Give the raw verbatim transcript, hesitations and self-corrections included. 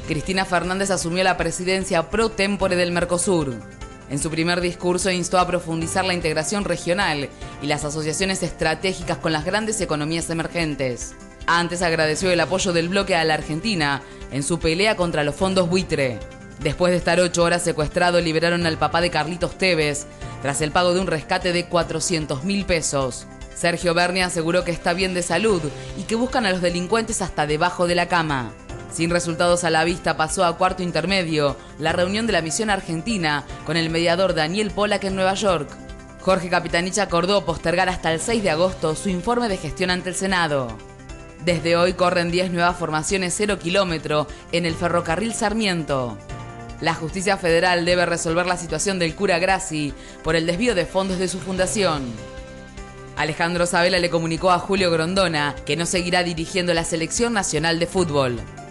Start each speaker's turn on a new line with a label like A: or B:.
A: Cristina Fernández asumió la presidencia pro tempore del Mercosur. En su primer discurso instó a profundizar la integración regional y las asociaciones estratégicas con las grandes economías emergentes. Antes agradeció el apoyo del bloque a la Argentina en su pelea contra los fondos buitre. Después de estar ocho horas secuestrado, liberaron al papá de Carlitos Tevez tras el pago de un rescate de cuatrocientos mil pesos. Sergio Berni aseguró que está bien de salud y que buscan a los delincuentes hasta debajo de la cama. Sin resultados a la vista, pasó a cuarto intermedio la reunión de la misión argentina con el mediador Daniel Pollack en Nueva York. Jorge Capitanich acordó postergar hasta el seis de agosto su informe de gestión ante el Senado. Desde hoy corren diez nuevas formaciones cero kilómetro en el ferrocarril Sarmiento. La justicia federal debe resolver la situación del cura Grassi por el desvío de fondos de su fundación. Alejandro Sabella le comunicó a Julio Grondona que no seguirá dirigiendo la selección nacional de fútbol.